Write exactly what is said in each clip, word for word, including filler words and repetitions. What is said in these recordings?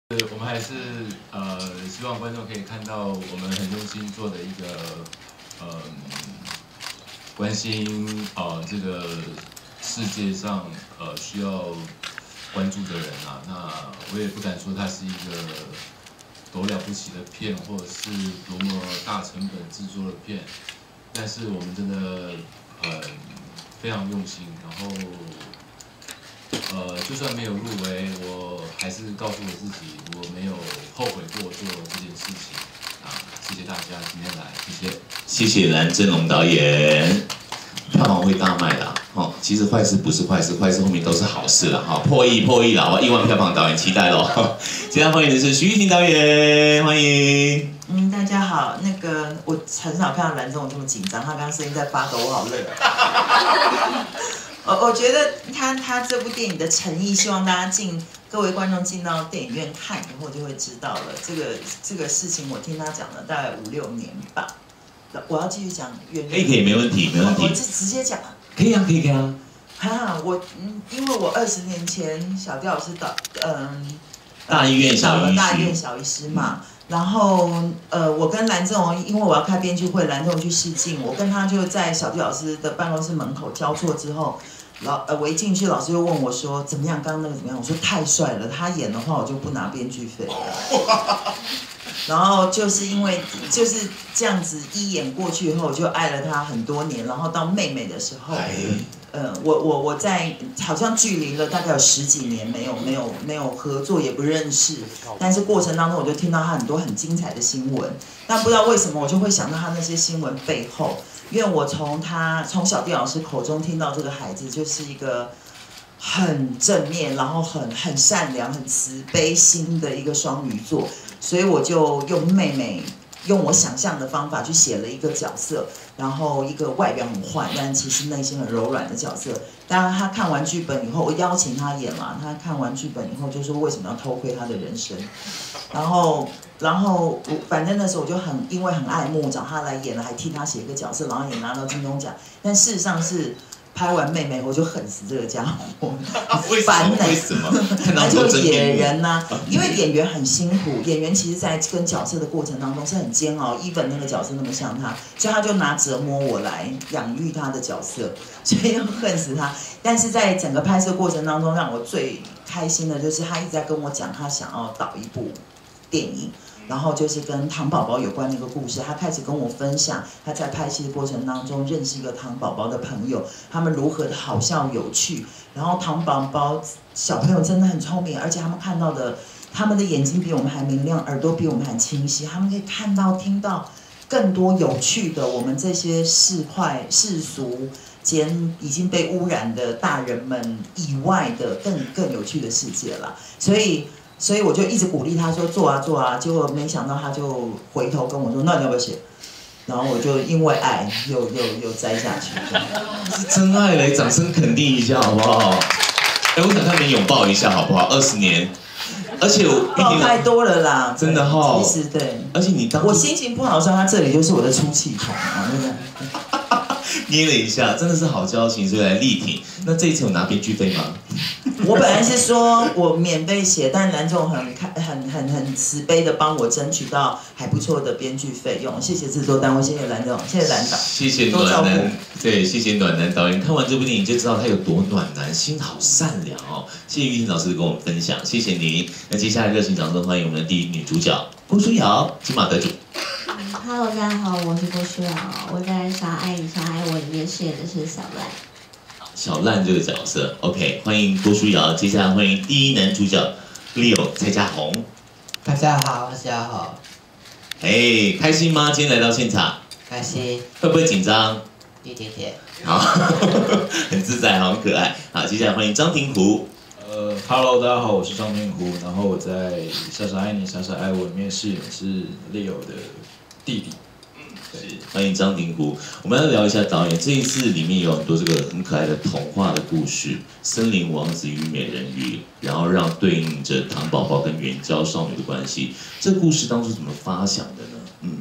我们还是呃希望观众可以看到我们很用心做的一个呃关心呃这个世界上呃需要关注的人啊。那我也不敢说它是一个多了不起的片，或者是多么大成本制作的片，但是我们真的呃非常用心，然后。呃，就算没有入围，我还是告诉我自己，我没有后悔过做这件事情啊！谢谢大家今天来，谢谢。 谢谢蓝正龙导演，票房会大卖的哦。其实坏事不是坏事，坏事后面都是好事了哈、哦。破亿破亿了，哇！亿万票房导演期待喽。接下来欢迎的是徐玉婷导演，欢迎。 嗯，大家好，那个我很少看到蓝正龙这么紧张，他刚刚声音在发抖，我好热。我我觉得他他这部电影的诚意，希望大家进各位观众进到电影院看以后就会知道了。这个这个事情我听他讲了大概五六年吧。我要继续讲原因。 可以可以，没问题没问题。 我直直接讲啊。 可以啊可以可以啊。 哈，我嗯，因为我二十年前小调老师导嗯， 大医院小医师， 大医院小医师嘛。嗯然后，呃，我跟蓝正龙，因为我要开编剧会，蓝正龙去试镜，我跟他就在小弟老师的办公室门口交错之后，老呃我一进去，老师就问我说怎么样？刚刚那个怎么样？我说太帅了，他演的话我就不拿编剧费了。然后就是因为就是这样子一演过去以后，我就爱了他很多年。然后到妹妹的时候，呃，我我我在好像距离了大概有十几年没有没有没有合作，也不认识。但是过程当中，我就听到他很多很精彩的新闻。但不知道为什么，我就会想到他那些新闻背后，因为我从他从小弟老师口中听到这个孩子就是一个很正面，然后很很善良、很慈悲心的一个双鱼座。所以我就用妹妹用我想象的方法去写了一个角色，然后一个外表很坏，但其实内心很柔软的角色。当然，他看完剧本以后，我邀请他演嘛，他看完剧本以后就说为什么要偷窥他的人生，然后，然后我反正那时候我就很因为很爱慕，找他来演了，还替他写一个角色，然后也拿到金钟奖。但事实上是。拍完妹妹，我就恨死这个家伙，烦呢、欸。 为什么？ 他就野人呐、啊，因为演员很辛苦，演员其实，在跟角色的过程当中是很煎熬。伊本那个角色那么像他，所以他就拿折磨我来养育他的角色，所以要恨死他。但是在整个拍摄过程当中，让我最开心的就是他一直在跟我讲，他想要导一部电影。然后就是跟糖宝宝有关的一个故事，他开始跟我分享他在拍戏的过程当中认识一个糖宝宝的朋友，他们如何的好笑有趣。然后糖宝宝小朋友真的很聪明，而且他们看到的，他们的眼睛比我们还明亮，耳朵比我们还清晰，他们可以看到、听到更多有趣的我们这些世侩世俗间已经被污染的大人们以外的更更有趣的世界了。所以。所以我就一直鼓励他说做啊做啊，结果没想到他就回头跟我说：“那你要不要写？”然后我就因为爱又又又栽下去。 是真爱嘞，掌声肯定一下好不好？哎，我想看你拥抱一下好不好？二十年，而且我抱太多了啦， 真的哈、哦。 其实对， 而且你当我心情不好的时候，他这里就是我的出气筒啊，对不对？ 捏了一下，真的是好交情，所以来力挺。那这一次有拿编剧费吗？ 我本来是说我免费写，但蓝总很看很很很慈悲的帮我争取到还不错的编剧费用，谢谢制作单位，谢谢蓝总，谢谢蓝导， 谢谢暖男，对，谢谢暖男导演。看完这部电影就知道他有多暖男，心好善良哦。谢谢玉婷老师跟我们分享，谢谢您。那接下来热情掌声欢迎我们的第一女主角郭书瑶，金马得主。 Hello， 大家好，我是郭书瑶，我在《傻爱你傻爱我》里面饰演的是小赖。 小烂这个角色 ，OK， 欢迎郭书瑶。接下来欢迎第一男主角 Leo 蔡家宏。 大家好，大家好。 哎，开心吗？今天来到现场， 开心。 会不会紧张？ 一点点。 好，很自在，好，很可爱。好，接下来欢迎张庭湖。 呃 ，Hello， 大家好，我是张庭湖。然后我在《傻傻爱你傻傻爱我》里面饰演的是 Leo 的弟弟。 是，欢迎张庭湖。我们要聊一下导演，这一次里面有很多这个很可爱的童话的故事，森林王子与美人鱼，然后让对应着糖宝宝跟援交少女的关系。这故事当初怎么发想的呢？嗯，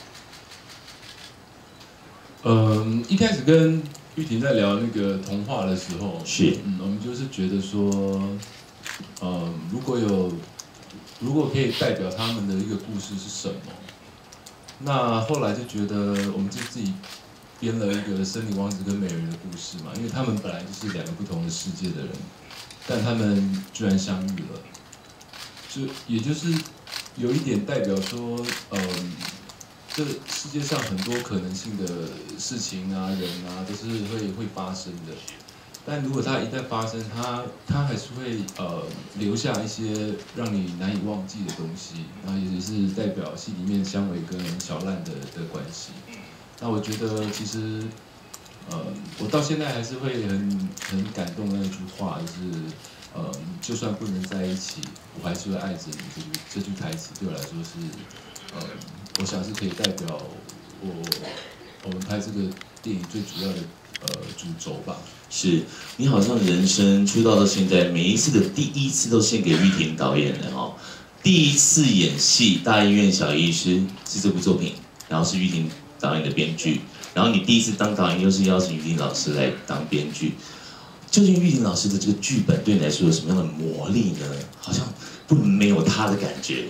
嗯，一开始跟玉婷在聊那个童话的时候， 是， 嗯，我们就是觉得说，嗯，如果有如果可以代表他们的一个故事是什么？那后来就觉得我们就自己编了一个森林王子跟美人鱼的故事嘛，因为他们本来就是两个不同的世界的人，但他们居然相遇了，就也就是有一点代表说，嗯，这世界上很多可能性的事情啊、人啊，都是会会发生的。但如果它一旦发生，它它还是会呃留下一些让你难以忘记的东西，然后也是代表戏里面香伟跟小烂的的关系。那我觉得其实呃我到现在还是会很很感动的那句话，就是呃就算不能在一起，我还是会爱着你。这句这句台词对我来说是呃我想是可以代表我我们拍这个电影最主要的呃主轴吧。 是你好像人生出道到现在，每一次的第一次都献给玉婷导演了哦。第一次演戏《大医院小医师》是这部作品，然后是玉婷导演的编剧，然后你第一次当导演又是邀请玉婷老师来当编剧。究竟玉婷老师的这个剧本对你来说有什么样的魔力呢？好像不能没有他的感觉。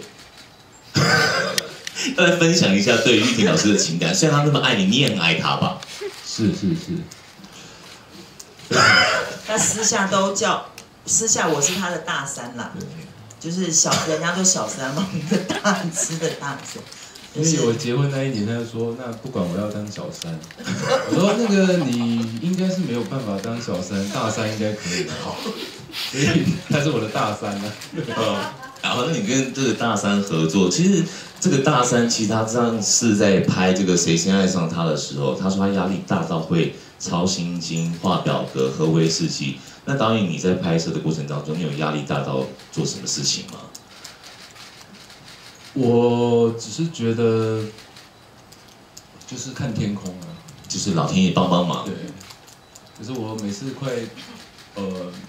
要来分享一下对玉婷老师的情感，虽然他那么爱你，你也很爱他吧？ 是是是。 他私下都叫，私下我是他的大三啦，就是小人家都小三嘛，一个大只的大三。 因为我结婚那一年，他就说，那不管我要当小三，我说那个你应该是没有办法当小三，大三应该可以的，所以他是我的大三啊。 然后，那你跟这个大三合作，其实这个大三其实他上次在拍这个《谁先爱上他》的时候，他说他压力大到会抄心经、画表格、喝威士忌。那导演你在拍摄的过程当中，你有压力大到做什么事情吗？ 我只是觉得，就是看天空啊， 就是老天爷帮帮忙。 对，可是我每次快，呃，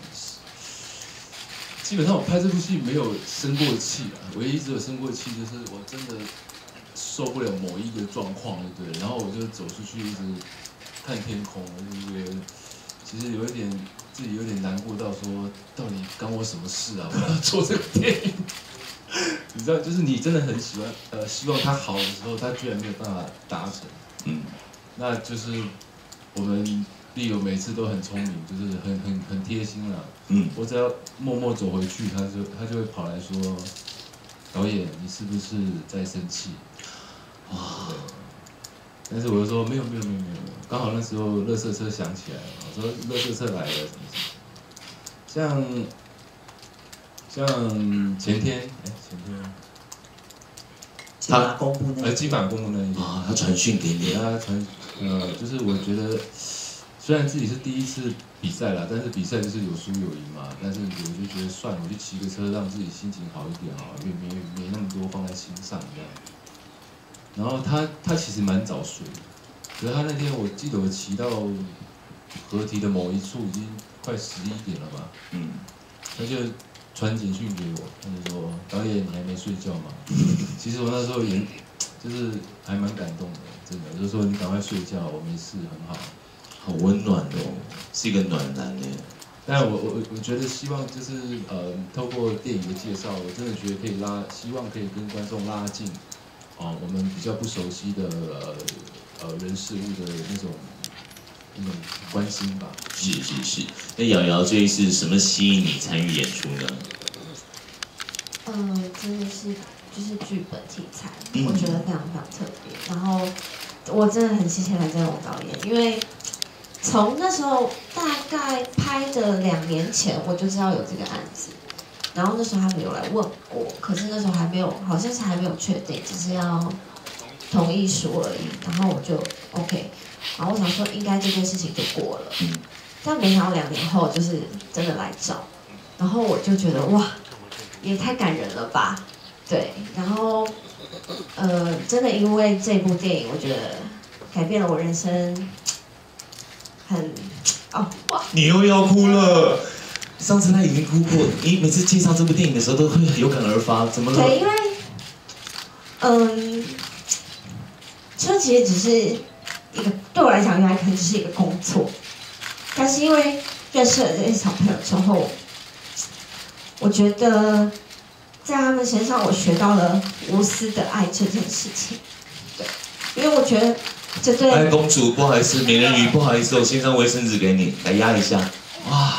基本上我拍这部戏没有生过气啊，唯一只有生过气就是我真的受不了某一个状况，对不对？然后我就走出去一直看天空，我就觉得其实有一点自己有点难过到说，到底干我什么事啊？我要做这个电影。你知道，就是你真的很喜欢，呃，希望它好的时候，它居然没有办法达成。 嗯， 那就是我们丽友每次都很聪明，就是很很很贴心啦。 嗯， 我只要默默走回去，他就他就会跑来说，导演，你是不是在生气？哇！但是我就说没有没有没有没有，刚好那时候垃圾车响起来了，我说垃圾车来了什么什么，像。像前天，哎，前天， 金马公布那， 呃，金马公布那一天啊，他传讯给你， 他传，呃，就是我觉得，虽然自己是第一次比赛啦，但是比赛就是有输有赢嘛，但是我就觉得算了，我就骑个车让自己心情好一点好，因为没没那么多放在心上这样。然后他他其实蛮早睡的，可是他那天我记得我骑到河堤的某一处已经快十一点了吧， 嗯， 他就。传简讯给我，他就说：“导演，你还没睡觉吗？”其实我那时候也，就是还蛮感动的，真的，就是说你赶快睡觉，我没事，很好。 好温暖哦，是一个暖男耶。 但我我我觉得希望就是呃，透过电影的介绍，我真的觉得可以拉，希望可以跟观众拉近，哦、呃，我们比较不熟悉的呃呃人事物的那种。那种关心吧， 是是是。那瑶瑶这一次什么吸引你参与演出呢？ 嗯，真的是就是剧本题材，嗯、我觉得非常非常特别。然后我真的很谢谢蓝正龙导演，因为从那时候大概拍的两年前，我就知道有这个案子。然后那时候他们有来问过，可是那时候还没有，好像是还没有确定，只是要同意书而已。然后我就 OK。然后我想说，应该这件事情就过了，嗯，但没想到两年后就是真的来找，然后我就觉得哇，也太感人了吧，对，然后呃，真的因为这部电影，我觉得改变了我人生，很哦哇， 你又要哭了，上次他已经哭过，你每次介绍这部电影的时候都会有感而发，怎么了？ 对，因为嗯，这其实只是。一个对我来讲，原来可能只是一个工作，但是因为认识了这些小朋友之后，我觉得， 在他们身上我学到了无私的爱这件事情。对，因为我觉得这对。 哎，公主，不好意思，美人鱼，不好意思，我先张卫生纸给你，来压一下。哇，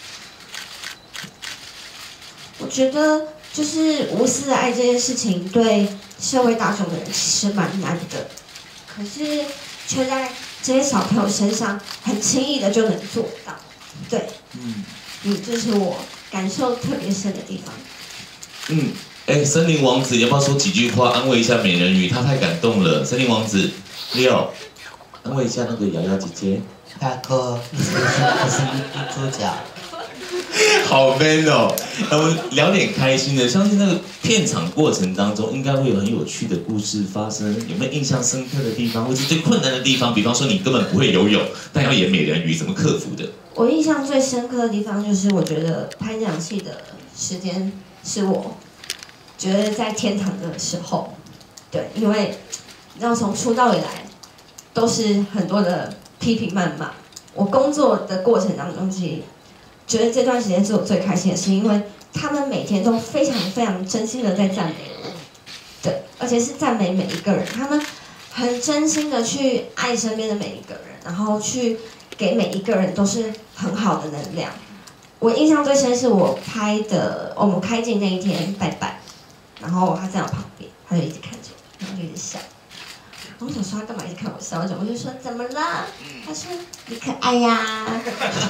我觉得就是无私的爱这件事情，对社会大众的人其实蛮难的，可是却在这些小朋友身上很轻易的就能做到。对， 嗯嗯，这是我感受特别深的地方。 嗯，哎，森林王子，你要不要说几句话安慰一下美人鱼？她太感动了。森林王子 ，Leo， 安慰一下那个瑶瑶姐姐。 大哥，你是你是女主角。 好 man 哦！那我们聊点开心的，相信那个片场过程当中，应该会有很有趣的故事发生。有没有印象深刻的地方，或是最困难的地方？比方说你根本不会游泳，但要演美人鱼，怎么克服的？ 我印象最深刻的地方就是，我觉得拍这场戏的时间是我觉得在天堂的时候，对，因为你知道从出道以来都是很多的批评谩骂，我工作的过程当中，其实觉得这段时间是我最开心的事，因为他们每天都非常非常真心的在赞美我，对，而且是赞美每一个人，他们很真心的去爱身边的每一个人，然后去给每一个人都是很好的能量。我印象最深是我拍的，我们开镜那一天拜拜，然后他在我旁边，他就一直看着我，然后就一直笑。然后我想说他干嘛一直看我笑？我就说怎么了？他说你可爱呀。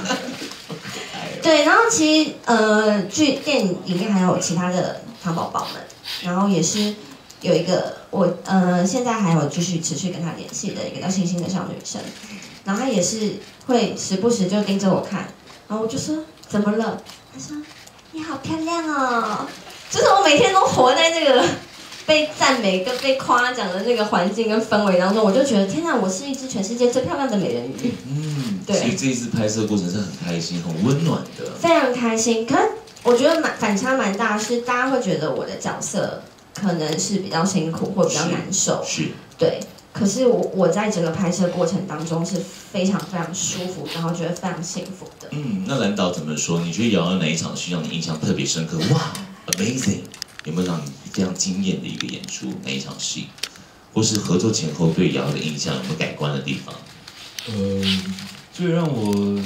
对，然后其实呃，剧电影里面还有其他的糖宝宝们，然后也是有一个我呃现在还有继续持续跟他联系的一个叫星星的小女生，然后她也是会时不时就盯着我看，然后我就说怎么了？她说你好漂亮哦，就是我每天都活在这个被赞美跟被夸奖的那个环境跟氛围当中，我就觉得天哪，我是一只全世界最漂亮的美人鱼。 嗯， 对， 所以这一次拍摄过程是很开心、很温暖的， 非常开心。可是我觉得蛮反差蛮大，是大家会觉得我的角色可能是比较辛苦或比较难受， 是，是对。可是我我在整个拍摄过程当中是非常非常舒服，然后觉得非常幸福的。 嗯，那蓝导怎么说？你觉得瑶瑶哪一场戏让你印象特别深刻？哇 ，amazing！ 有没有让你非常惊艳的一个演出？哪一场戏，或是合作前后对瑶瑶的印象有没有改观的地方？ 呃，最让我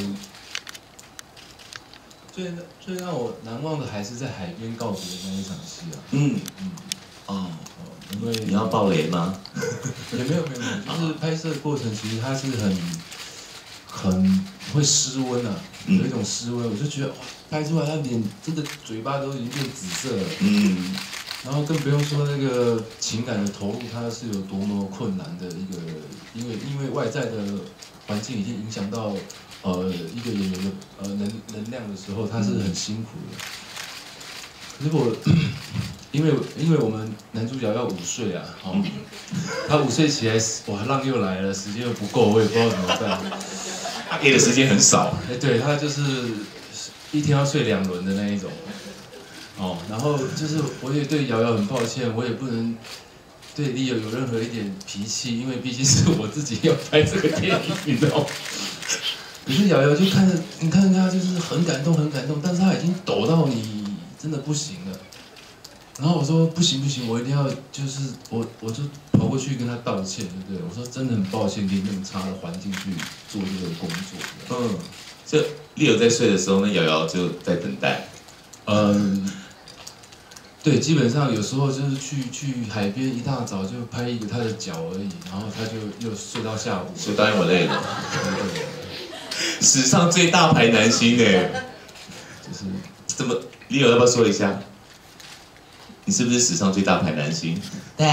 最最让我难忘的还是在海边告别的那一场戏啊。 嗯嗯， 哦， 因为你要爆雷吗？ 也没有没有没有，就是拍摄过程其实它是很很会失温啊， 嗯有一种失温，我就觉得哇，拍出来他脸真的嘴巴都已经变紫色了， 嗯， 然后更不用说那个情感的投入，它是有多么困难的一个，因为因为外在的环境已经影响到呃一个演员的呃能能量的时候，他是很辛苦的。可是我因为因为我们男主角要午睡啊，哦，他午睡起来，哇，浪又来了，时间又不够，我也不知道怎么办。 他给的时间很少。 哎，对他就是一天要睡两轮的那一种。哦，然后就是我也对瑶瑶很抱歉，我也不能对Leo有任何一点脾气，因为毕竟是我自己要拍这个电影，你知道吗？可是瑶瑶就看着你看他就是很感动很感动，但是他已经抖到你真的不行了。然后我说不行不行，我一定要就是我我就跑过去跟他道歉，对不对？我说真的很抱歉，给你那么差的环境去做这个工作。 嗯，就Leo在睡的时候，那瑶瑶就在等待。 嗯，对，基本上有时候就是去去海边，一大早就拍一个他的脚而已，然后他就又睡到下午。 所以答应我累了。 对， 史上最大牌男星哎， 就是怎么Leo要不要说一下？你是不是史上最大牌男星？ 对，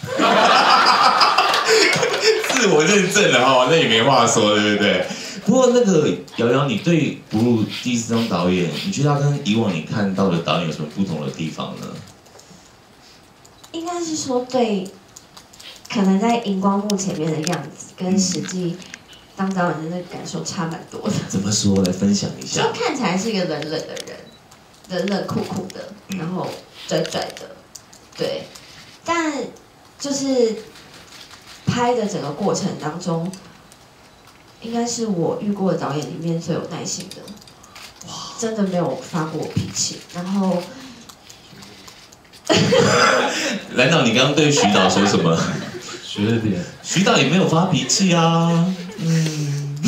自我认证了哈，那也没话说，对不对？不过那个瑶瑶，你对不入第四张导演，你觉得他跟以往你看到的导演有什么不同的地方呢？ 应该是说对，可能在荧光幕前面的样子，跟实际当导演的那个感受差蛮多的。 怎么说？来分享一就下。 看起来是一个冷冷的人，冷冷酷酷的，然后拽拽的，对。但就是拍的整个过程当中，应该是我遇过的导演里面最有耐心的，真的没有发过我脾气。然后蓝导，你刚刚对徐导说什么？ 学了点。 徐导也没有发脾气啊。嗯。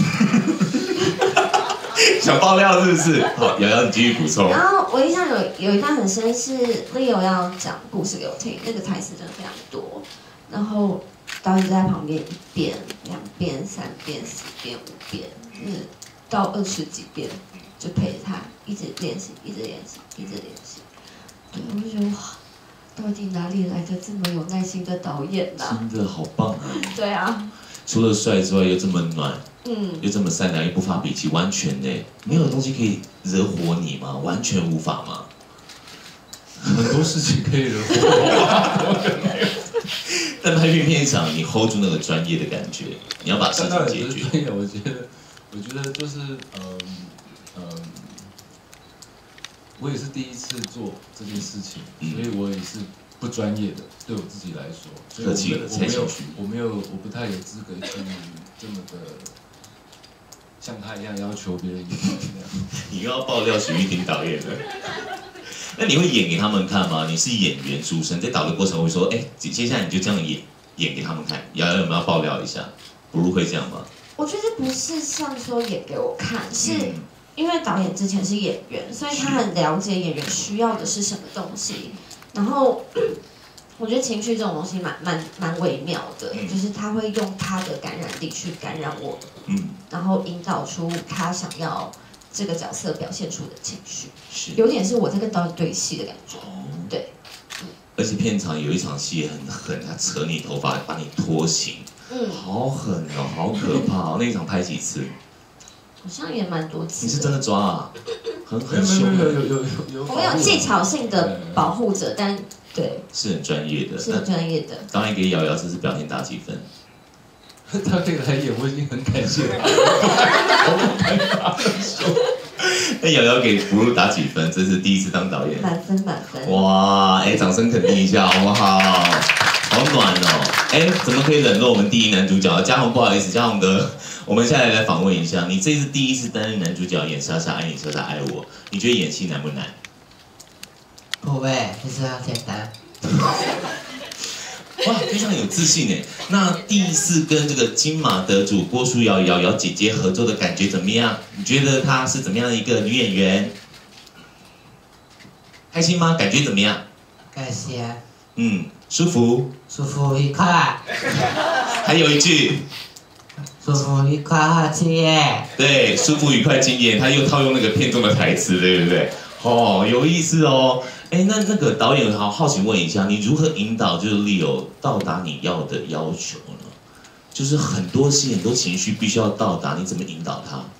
想爆料是不是？好，瑶瑶你继续补充。 然后我印象有有一段很深是 Leo 要讲故事给我听，那个台词真的非常多，然后导演就在旁边一遍、两遍、三遍、四遍、五遍，嗯，到二十几遍，就陪着他一直练习，一直练习，一直练习。对，我就觉得哇，到底哪里来的这么有耐心的导演呢、啊？ 真的好棒啊！ 对啊， 除了帅之外，又这么暖。 嗯， 又这么善良，又不发脾气，完全呢，没有东西可以惹火你吗？完全无法吗？ 很多事情可以惹火我。 但拍片片场，你 hold 住那个专业的感觉，你要把事情解决。 专业，我觉得，我觉得就是，嗯嗯，我也是第一次做这件事情， 嗯、 所以我也是不专业的，对我自己来说，所以客气了， 我没有，我没有，我不太有资格去这么的。像他一样要求别人演那样， 你又要爆料许玉婷导演了。那你会演给他们看吗？你是演员出身，在导的过程会说，哎、欸，接下来你就这样演，演给他们看。瑶瑶有没有要爆料一下？不如会这样吗？ 我觉得不是像说演给我看，是因为导演之前是演员，所以他很了解演员需要的是什么东西。然后我觉得情绪这种东西蛮蛮蛮微妙的，嗯、就是他会用他的感染力去感染我，嗯，然后引导出他想要这个角色表现出的情绪，是有点是我在跟导演对戏的感觉，哦、对。 嗯、而且片场有一场戏也很狠，他扯你头发把你拖行，嗯，好狠哦，好可怕哦！那一场拍几次？ 好像也蛮多次。 你是真的抓啊？很很凶的，有有有有。 我们有技巧性的保护者，但。对， 是很专业的， 是很专业的。 导演给瑶瑶这次表现打几分？ 他可以来演，我已经很感谢他。 那瑶瑶给福禄打几分？这是第一次当导演， 满分满分。 哇，哎，掌声肯定一下好不好？好暖哦！哎，怎么可以冷落我们第一男主角？嘉宏不好意思，嘉宏哥，我们下来来访问一下，你这次第一次担任男主角演《莎莎爱你，莎莎爱我》，你觉得演戏难不难？ 不会，就是很简单。 哇，非常有自信哎！那第一次跟这个金马得主郭书瑶瑶瑶姐姐合作的感觉怎么样？你觉得她是怎么样的一个女演员？开心吗？感觉怎么样？ 开心。 嗯，舒服。 舒服愉快。 还有一句。 舒服愉快经验。 对，舒服愉快经验，他又套用那个片中的台词，对不对？哦，有意思哦。哎，那那个导演好好奇问一下，你如何引导就是 Leo 到达你要的要求呢？就是很多戏很多情绪必须要到达，你怎么引导他？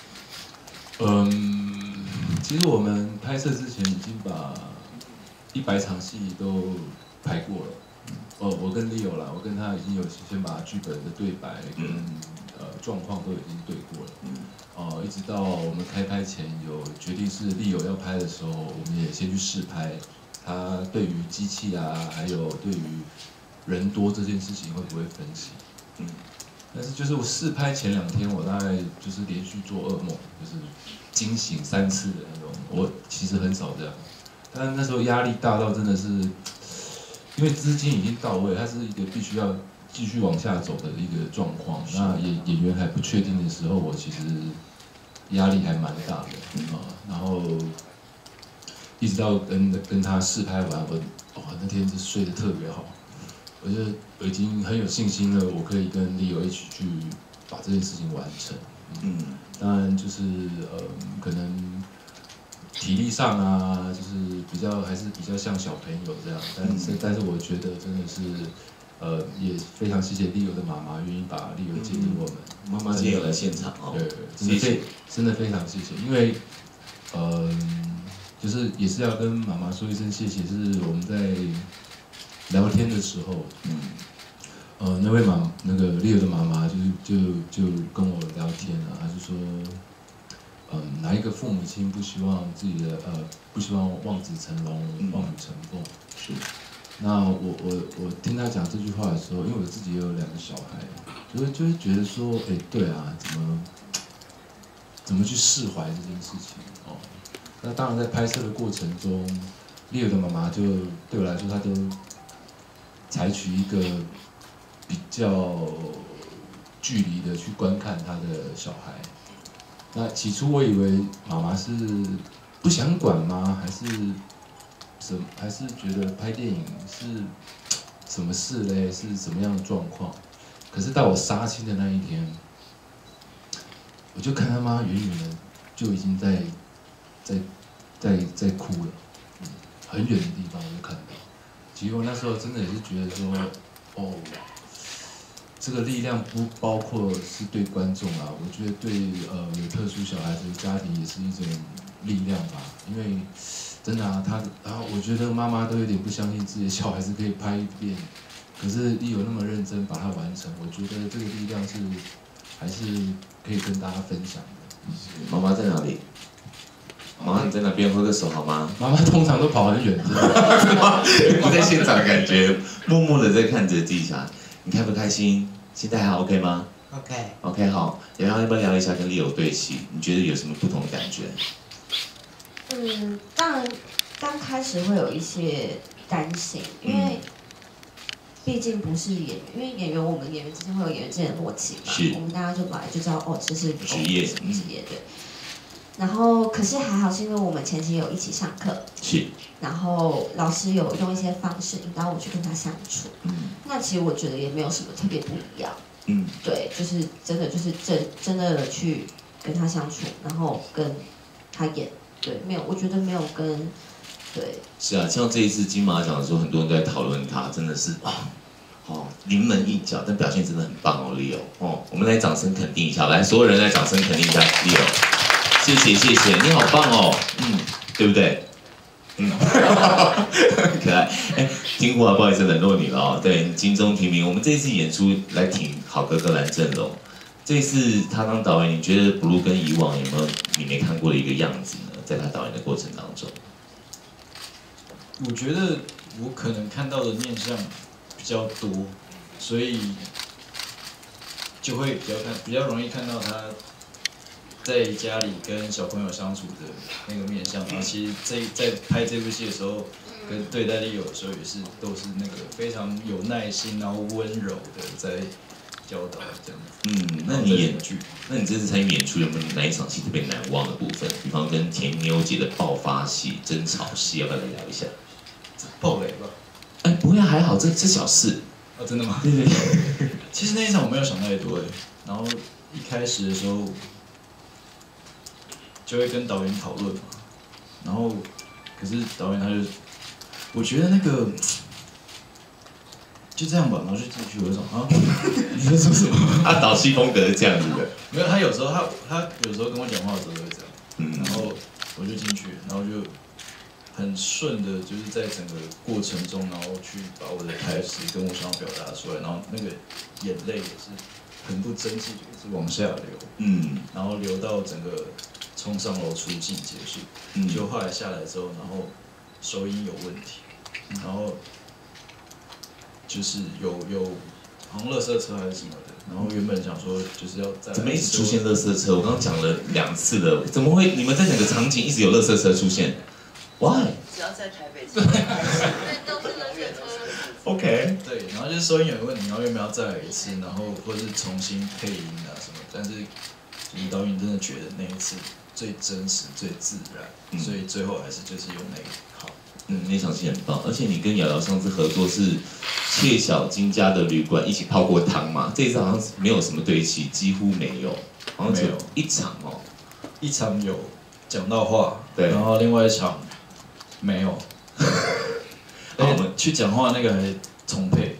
嗯，其实我们拍摄之前已经把一百场戏都拍过了。哦，我跟 Leo 啦，我跟他已经有先把剧本的对白跟、嗯、呃状况都已经对过了。嗯哦，一直到我们开拍前有决定是Leo要拍的时候，我们也先去试拍。他对于机器啊，还有对于人多这件事情会不会分析？嗯，但是就是我试拍前两天，我大概就是连续做噩梦，就是惊醒三次的那种。我其实很少这样，但是那时候压力大到真的是，因为资金已经到位，它是一个必须要继续往下走的一个状况。那演演员还不确定的时候，我其实压力还蛮大的啊。然后一直到跟跟他试拍完，我哇那天是睡得特别好，我觉得我已经很有信心了，我可以跟 Leo 一起去把这件事情完成。嗯，当然就是呃可能体力上啊，就是比较还是比较像小朋友这样，但是、嗯、但是我觉得真的是。呃，也非常谢谢 Leo 的妈妈愿意把 Leo 接给我们。 妈妈今天有来现场哦。 对，真的非真的非常谢谢，因为，呃，就是也是要跟妈妈说一声谢谢，是我们在聊天的时候，嗯，呃，那位妈那个 Leo 的妈妈就是就就跟我聊天啊，她就说，嗯、呃，哪一个父母亲不希望自己的呃不希望望子成龙、望女成凤？是。那我我我听他讲这句话的时候，因为我自己也有两个小孩，就会就会觉得说，哎，对啊，怎么怎么去释怀这件事情哦？那当然在拍摄的过程中， 利友的妈妈就对我来说，她都采取一个比较距离的去观看她的小孩。那起初我以为妈妈是不想管吗？还是什还是觉得拍电影是什么事嘞？是什么样的状况？可是到我杀青的那一天，我就看他妈远远的就已经在在在在哭了，嗯，很远的地方我就看到。其实我那时候真的也是觉得说，哦，这个力量不包括是对观众啊，我觉得对呃有特殊小孩子的家庭也是一种力量吧，因为真的啊，他然后我觉得妈妈都有点不相信自己的小孩子可以拍一遍，可是利友那么认真把它完成，我觉得这个力量是还是可以跟大家分享的。 妈妈在哪里？妈妈你在哪边？挥个手好吗？ 妈妈通常都跑很远，真的。 不在现场，感觉默默的在看着自己小孩，你开不开心？现在还 OK 吗 OK， ？OK 好，然后要不要聊一下跟利友对戏？你觉得有什么不同的感觉？ 嗯，当然刚开始会有一些担心，因为毕竟不是演员，因为演员我们演员之间会有演员之间的默契嘛， 是我们大家就来就知道哦，这是职业什么职业对。然后可是还好，是因为我们前期有一起上课， 是， 然后老师有用一些方式引导我去跟他相处。 嗯那其实我觉得也没有什么特别不一样， 嗯， 对，就是真的就是真真的去跟他相处，然后跟他演，对，没有，我觉得没有跟，对， 是啊，像这一次金马奖的时候，很多人都在讨论他，真的是啊，哦，临门一脚，但表现真的很棒哦，Leo，哦，我们来掌声肯定一下，来，所有人来掌声肯定一下 Leo。谢谢谢谢，你好棒哦，嗯，对不对？嗯，很可爱。哎，听过啊，不好意思冷落你了哦。对，金钟提名，我们这一次演出来挺好哥哥蓝正龙。这一次他当导演，你觉得 Blue 跟以往有没有你没看过的一个样子呢？在他导演的过程当中， 我觉得我可能看到的面向比较多，所以就会比较看比较容易看到他在家里跟小朋友相处的那个面向。然后其实这在拍这部戏的时候，跟对待利友的时候也是都是那个非常有耐心，然后温柔的在教导这样子。 嗯，那你演剧， 那你这次参与演出有没有哪一场戏特别难忘的部分？比方跟甜妞姐的爆发戏、争吵戏，要不要来聊一下？ 爆雷吧？ 哎，不会，还好，这这小事。 哦，真的吗？ 对对对。 其实那一场我没有想太多哎，然后一开始的时候就会跟导演讨论嘛，然后可是导演他就，我觉得那个就这样吧，然后就进去，我就说啊，你在说什么？ 他导戏风格是这样子的。 没有，他有时候他他有时候跟我讲话的时候都会这样， 嗯， 然后我就进去，然后就很顺的，就是在整个过程中，然后去把我的台词跟我想要表达出来，然后那个眼泪也是很不争气，也是往下流， 嗯， 然后流到整个冲上楼出镜结束， 嗯就后来下来之后，然后收音有问题，然后就是有有好像垃圾车还是什么的，然后原本想说就是要再怎么一直出现垃圾车？我刚刚讲了两次了，怎么会？你们在哪个场景一直有垃圾车出现 ？Why？ 只要在台北， 对，都是垃圾车。 OK， 对，然后就是收音有问题，然后原本要再来一次，然后或者是重新配音啊什么，但是就是导演真的觉得那一次最真实、最自然， 嗯所以最后还是就是用那个好。 嗯，那场戏很棒，而且你跟瑶瑶上次合作是切小金家的旅馆一起泡过汤嘛，这一次好像没有什么对戏，几乎没有，好像只有一场哦。 一场有讲到话， 对然后另外一场没有。 好而且去讲话那个还重配。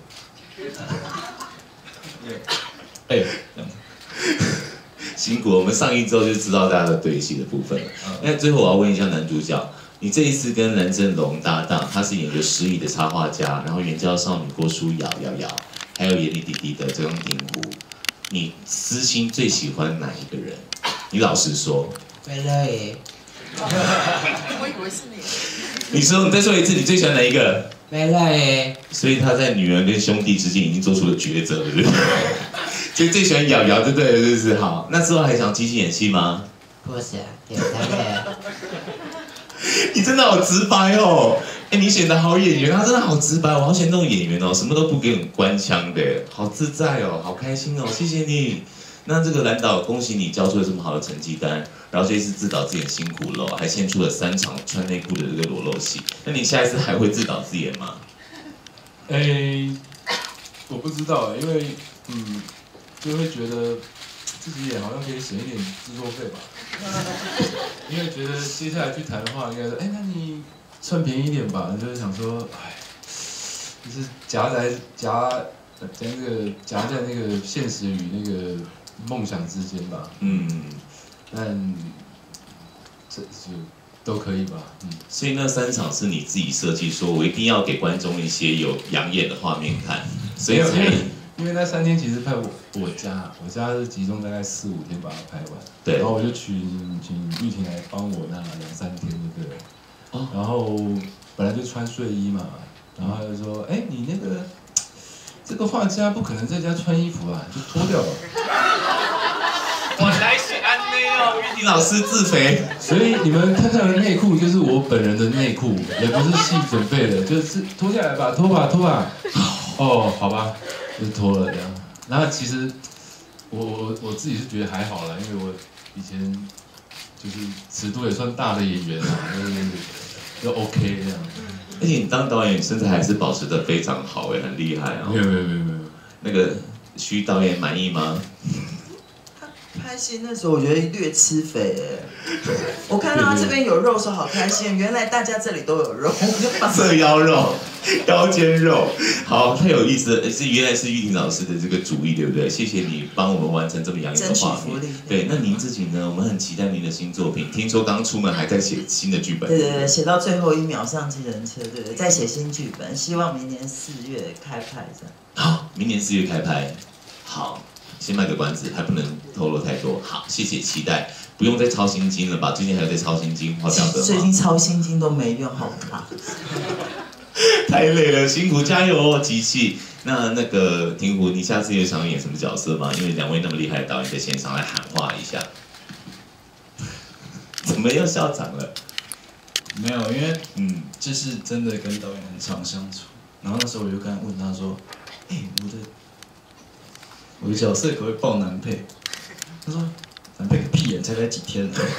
哎，这样子。 辛苦，我们上一周就知道大家的对戏的部分了。 嗯那最后我要问一下男主角，你这一次跟蓝正龙搭档，他是演个失忆的插画家，然后援交少女郭书瑶瑶瑶，还有演你弟弟的张庭湖，你私心最喜欢哪一个人？你老实说。 贝勒耶， 我以为是你。 你说，你再说一次，你最喜欢哪一个？ 贝勒耶， 所以他在女儿跟兄弟之间已经做出了抉择，对不对？所以最喜欢瑶瑶，就对了，是不是？好，那之后还想继续演戏吗？ 不是，有三个， 你真的好直白哦！ 哎，你选的好演员，他真的好直白，我好喜欢这种演员哦，什么都不给我们官腔的，好自在哦，好开心哦，谢谢你。那这个蓝导，恭喜你交出了这么好的成绩单，然后这一次自导自演辛苦了、哦，还献出了三场穿内裤的这个裸露戏。那你下一次还会自导自演吗？ 哎，我不知道，因为嗯，就会觉得自己演好像可以省一点制作费吧，因为觉得接下来去谈的话，应该说，哎，那你算便宜一点吧，就是想说，哎，就是夹在夹在那个夹在那个现实与那个梦想之间吧， 嗯， 但这就都可以吧，嗯。 所以那三场是你自己设计，说我一定要给观众一些有养眼的画面看，所以才因为那三天其实拍我我家，我家是集中大概四五天把它拍完， 对， 然后我就请请玉婷来帮我那两三天，对不对？ 哦， 然后本来就穿睡衣嘛，然后他就说，哎，你那个这个画家不可能在家穿衣服啊，就脱掉了。 我来写安内哦，玉婷老师自肥。 所以你们看到的内裤就是我本人的内裤，也不是戏准备的，就是脱下来吧，脱吧，脱吧。哦，好吧，就脱了这样。然后其实我我我自己是觉得还好啦，因为我以前就是尺度也算大的演员啊，就是就 OK 这样。 而且你当导演身材还是保持得非常好哎，很厉害啊。 没有没有没有没有。 那个徐导演满意吗？ 拍戏那时候我觉得略吃肥哎，我看到他这边有肉说好开心，原来大家这里都有肉， 侧腰肉、腰间肉，好，太有意思了。是原来是玉婷老师的这个主意，对不对？谢谢你帮我们完成这么养眼的画面。对，那您自己呢？我们很期待您的新作品。听说刚出门还在写新的剧本。 对对对，写到最后一秒上计程车，对对，在写新剧本，希望明年四月开拍这样。 好，明年四月开拍。好。先卖个关子，还不能透露太多。好，谢谢期待，不用再抄心经了吧？最近还有在抄心经，好讲的吗？ 最近抄心经都没用，好卡。 太累了，辛苦，加油哦，机器。那那个庭湖，你下次有想要演什么角色吗？因为两位那么厉害的导演在现场来喊话一下。怎么又校长了？ 没有，因为嗯， 就是真的跟导演很常相处。然后那时候我就跟他问他说：“哎、欸，我的。”我的角色可不可以报男配？他说：“男配个屁眼，才来几天呢。”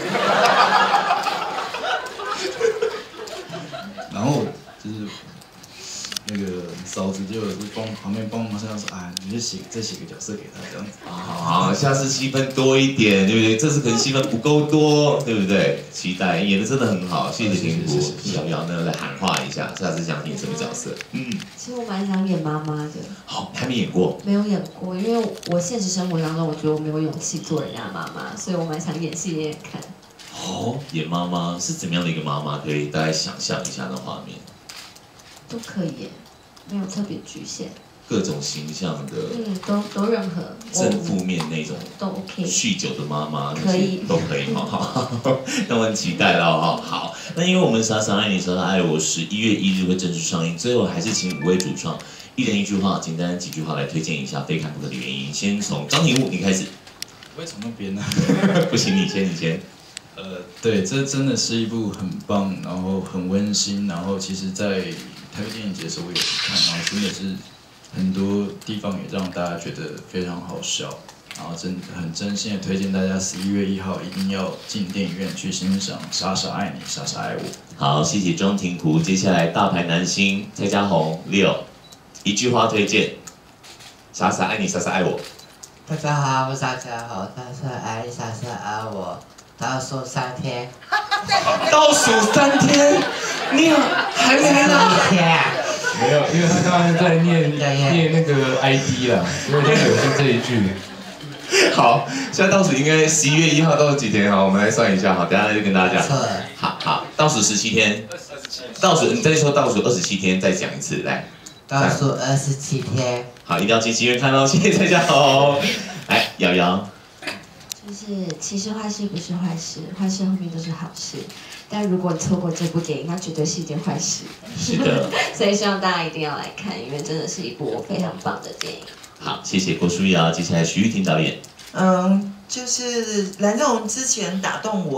然后就是那个嫂子就帮旁边帮忙，这样说：“啊，你就写再写个角色给他这样子。” 好，下次戏份多一点，对不对？这次可能戏份不够多，对不对？期待，演的真的很好，谢谢庭湖。瑶瑶呢来喊话一下，下次想演什么角色？嗯， 其实我蛮想演妈妈的。 好，还没演过。 没有演过，因为我现实生活当中，我觉得我没有勇气做人家妈妈，所以我蛮想演戏演演看。 哦，演妈妈是怎么样的一个妈妈？可以大概想象一下那画面。 都可以耶，没有特别局限。 各种形象的， 嗯，都都任何正负面那种都 OK。 酗酒的妈妈可以都可以，好好，那我很期待了哈。好，那因为我们傻傻爱你，傻傻爱我十一月一日会正式上映，最后还是请五位主创一人一句话，简单几句话来推荐一下非看不可的原因。先从张庭武你开始。 我会从那边呢？ 不行，你先，你先。 呃，对，这真的是一部很棒，然后很温馨，然后其实，在台北电影节的时候我有去看，然后真的是很多地方也让大家觉得非常好笑，然后真很真心的推荐大家十一月一号一定要进电影院去欣赏《傻傻爱你，傻傻爱我》。 好，谢谢庄庭湖。接下来大牌男星蔡家宏六，一句话推荐：傻傻爱你，傻傻爱我。 大家好，我是大家好，傻傻爱你，傻傻爱我。倒数三天， 倒数三天，你还没呢？ 一天。 没有，因为他刚刚在念念那个 I D 啦，所以就有是这一句。 好，现在倒数应该十一月一号倒数几天？好，我们来算一下，好，等一下就跟大家讲。 错了。 好好，倒数十七天。倒数，你再说倒数二十七天，再讲一次，来。 倒数二十七天。 好，一定要进戏院看哦，谢谢大家好。来，瑶瑶。 就是其实坏事不是坏事，坏事后面都是好事。但如果你错过这部电影，那绝对是一件坏事。 是的。 所以希望大家一定要来看，因为真的是一部非常棒的电影。 好，谢谢郭书瑶。接下来徐玉婷导演。 嗯，就是蓝正龙之前打动我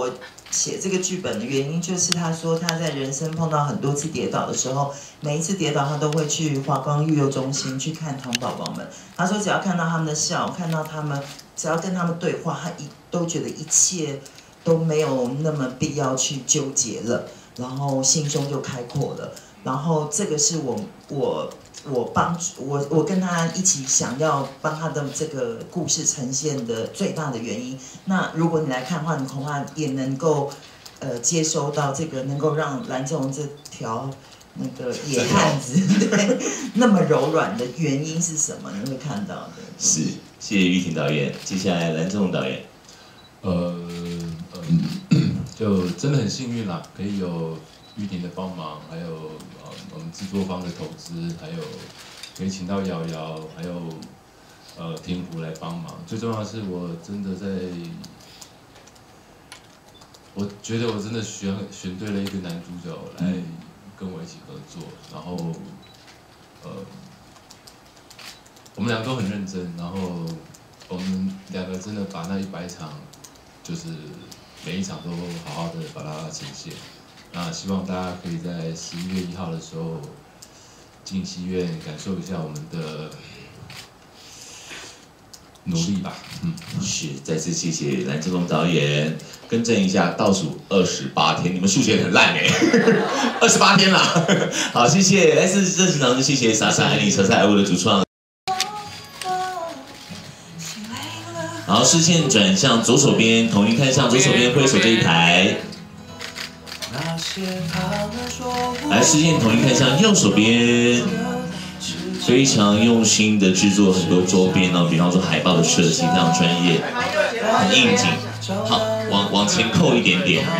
写这个剧本的原因，就是他说他在人生碰到很多次跌倒的时候，每一次跌倒他都会去华光育幼中心去看糖宝宝们。他说只要看到他们的笑，看到他们，只要跟他们对话，他一都觉得一切都没有那么必要去纠结了，然后心胸就开阔了。然后这个是我我。我帮我我跟他一起想要帮他的这个故事呈现的最大的原因。那如果你来看的话，你恐怕也能够呃接收到这个能够让蓝正龙这条那个野汉子对那么柔软的原因是什么？你会看到的。 是，谢谢玉婷导演。接下来蓝正龙导演。 呃嗯，就真的很幸运啦，可以有玉婷的帮忙，还有。我们制作方的投资，还有可以请到瑶瑶，还有呃天福来帮忙。最重要的是，我真的在，我觉得我真的选选对了一个男主角来跟我一起合作，然后呃，我们两个都很认真，然后我们两个真的把那一百场，就是每一场都好好的把它呈现。那希望大家可以在十一月一号的时候进戏院感受一下我们的努力吧。嗯， 是，再次谢谢蓝正龙导演。更正一下，倒数二十八天，你们数学很烂哎，二十八天啦。好，谢谢，来自热情掌声，谢谢傻傻爱你，傻傻爱我的主创。好，视线转向左手边，统一看向左手边挥手这一排。来，视线统一看向右手边，非常用心的制作很多周边呢，比方说海报的设计，非常专业，很应景。好，往往前扣一点点。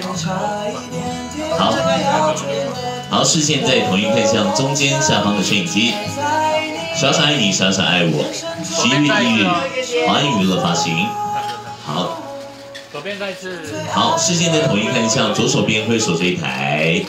好，好，视线再统一看向中间下方的摄影机。傻傻爱你，傻傻爱我。十一月一日，华映娱乐发行。好。 左边再次。 好，视线的统一看向左手边挥手这一台。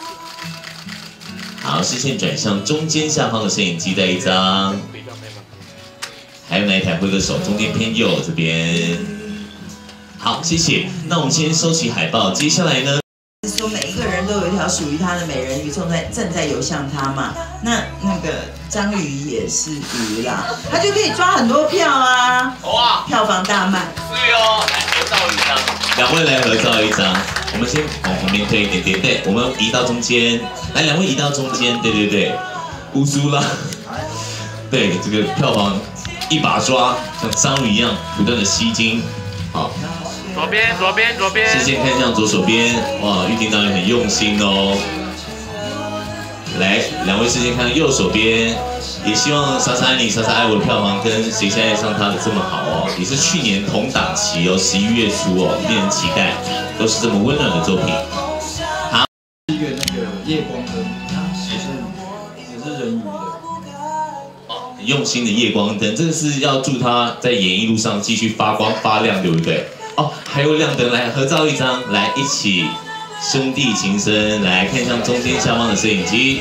好，视线转向中间下方的摄影机，再一张。还有哪一台挥个手？中间偏右这边。好，谢谢。那我们先收起海报，接下来呢？ 说每一个人都有一条属于他的美人鱼正在正在游向他嘛。那那个章鱼也是鱼啦，他就可以抓很多票啊。哇！票房大卖。 对哦，来合照一张。两位来合照一张。我们先往旁边推一点点，对，我们移到中间。来，两位移到中间，对对对。乌苏拉。对，这个票房一把抓，像章鱼一样不断的吸睛。好。 左边，左边，左边。 视线看向左手边，哇，玉婷导演很用心哦。来，两位视线看右手边，也希望《傻傻爱你，傻傻爱我》的票房跟《谁先爱上他》的这么好哦，也是去年同档期哦，十一月初哦，令人期待，都是这么温暖的作品。好， 一个那个夜光灯，也是也是人鱼的。 哦，很用心的夜光灯，这个是要祝他在演艺路上继续发光发亮，对不对？哦，还有亮灯，来合照一张，来一起兄弟情深，来看向中间下方的摄影机。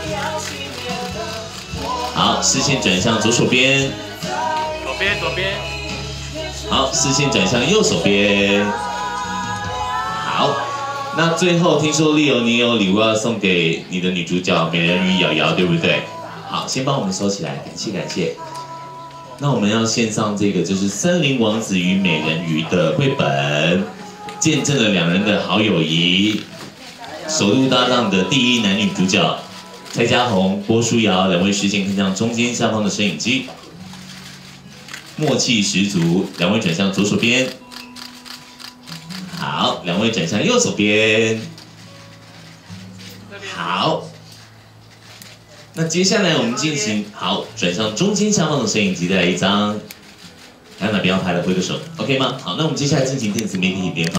好，视线转向左手边， 左边左边。 好，视线转向右手边。好，那最后听说Leo你有礼物要送给你的女主角美人鱼瑶瑶，对不对？好，先帮我们收起来，感谢感谢。那我们要献上这个就是《森林王子与美人鱼》的绘本，见证了两人的好友谊，首度搭档的第一男女主角蔡家宏、郭书瑶两位视线看向中间下方的摄影机，默契十足。两位转向左手边，好，两位转向右手边，好。那接下来我们进行好，转向中间下方的摄影机，再来一张。还有哪边要拍的挥个手 ，OK 吗？好，那我们接下来进行电子媒体联访。